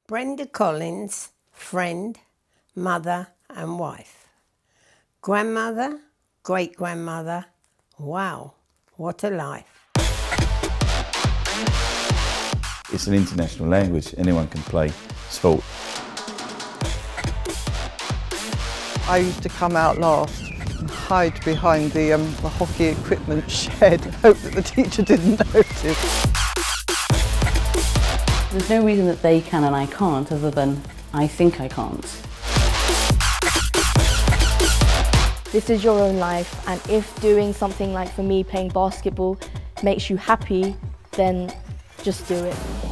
Brenda Collins, friend, mother and wife. Grandmother, great-grandmother, wow, what a life. It's an international language, anyone can play sport. I used to come out last and hide behind the hockey equipment shed, hope that the teacher didn't notice. There's no reason that they can and I can't, other than I think I can't. This is your own life, and if doing something like, for me, playing basketball makes you happy, then just do it.